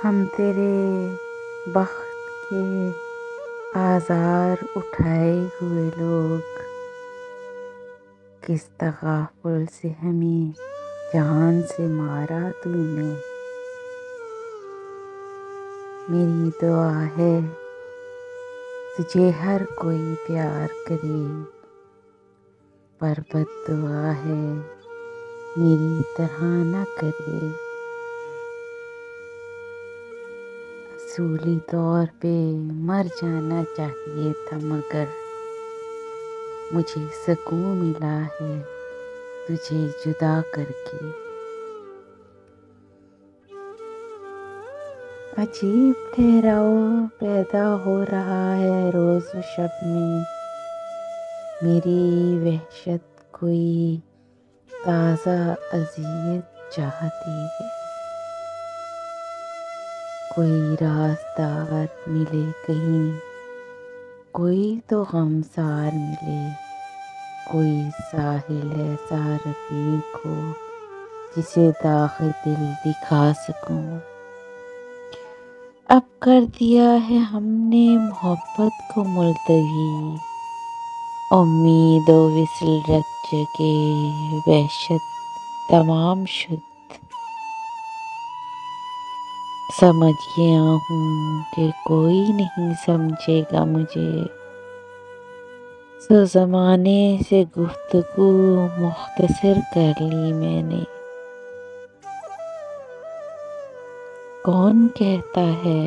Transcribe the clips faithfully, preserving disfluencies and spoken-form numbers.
ہم تیرے بخت کے آزار اٹھائے ہوئے لوگ، کس تغافل سے ہمیں جان سے مارا تو نے۔ میری دعا ہے تجھے ہر کوئی پیار کرے، پر بد دعا ہے میری طرح نہ کرے۔ اصولی طور پہ مر جانا چاہیے تھا، مگر مجھے سکون ملا ہے تجھے جدا کر کے۔ عجیب ٹھہراؤ پیدا ہو رہا ہے روز و شب میں، میری وحشت کوئی تازہ اذیت چاہتی ہے۔ کوئی رازدار ملے کہیں، کوئی تو غمزار ملے، کوئی ساحل ایسا رفیق ہو جسے داغ دل دکھا سکوں۔ اب کر دیا ہے ہم نے محبت کو ملتوی، امید و وصل رت جگے وحشت تمام شد۔ سمجھ گیا ہوں کہ کوئی نہیں سمجھے گا مجھے، سو زمانے سے گفتگو مختصر کر لی میں نے۔ کون کہتا ہے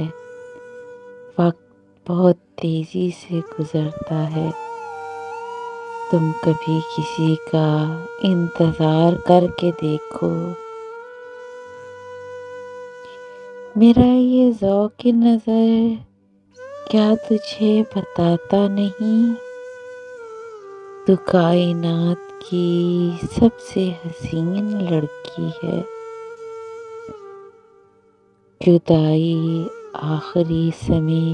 وقت بہت تیزی سے گزرتا ہے، تم کبھی کسی کا انتظار کر کے دیکھو۔ میرا یہ ذوق نظر کیا تجھے بتاتا نہیں، تو کائنات کی سب سے حسین لڑکی ہے۔ جدائی آخری سمے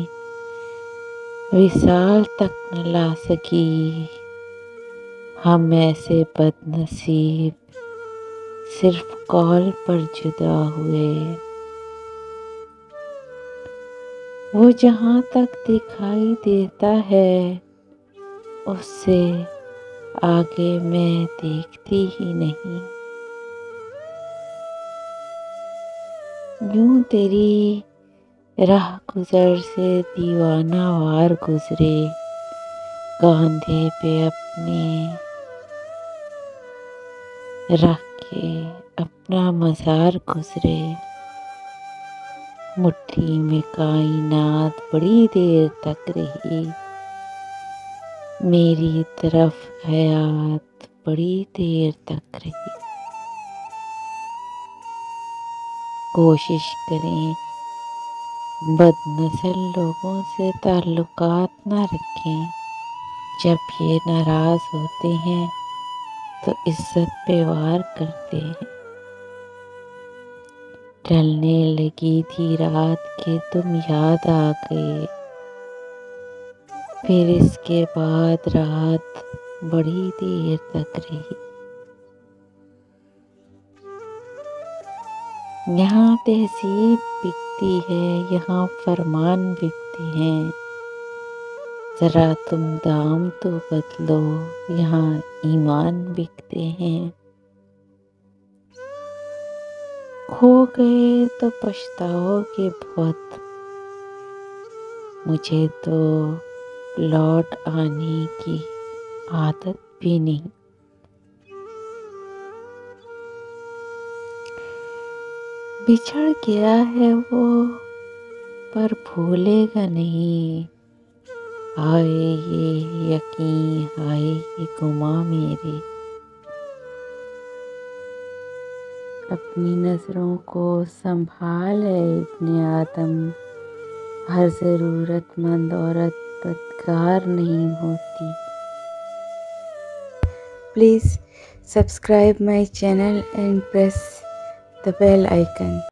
وصال تک نہ لا سکی، ہم ایسے بد نصیب صرف قول پر جدا ہوئے۔ وہ جہاں تک دکھائی دیتا ہے اس سے آگے میں دیکھتی ہی نہیں۔ یوں تیری راہ گزر سے دیوانہ وار گزرے، کاندھے پہ اپنے رکھ کے اپنا مزار گزرے۔ مٹھی میں کائنات بڑی دیر تک رہی، میری طرف حیات بڑی دیر تک رہی۔ کوشش کریں بد نسل لوگوں سے تعلقات نہ رکھیں، جب یہ ناراض ہوتے ہیں تو عزت پہ وار کرتے ہیں۔ ڈھلنے لگی تھی رات کہ تم یاد آ گئے، پھر اس کے بعد رات بڑی دیر تک رہی۔ یہاں تہذیب بکتی ہے، یہاں فرمان بکتے ہیں، ذرا تم دام تو بدلو، یہاں ایمان بکتے ہیں۔ کھو گئے تو پچھتاؤ گے بہت، مجھے تو لوٹ آنے کی عادت بھی نہیں۔ بچھڑ گیا ہے وہ پر بھولے گا نہیں، ہائے یہ یقین ہائے یہ گماں میرے۔ اپنی نظروں کو سنبھال اے ابن آدم، ہر ضرورت مند عورت بدکار نہیں ہوتی۔ Please subscribe my channel and press the bell icon.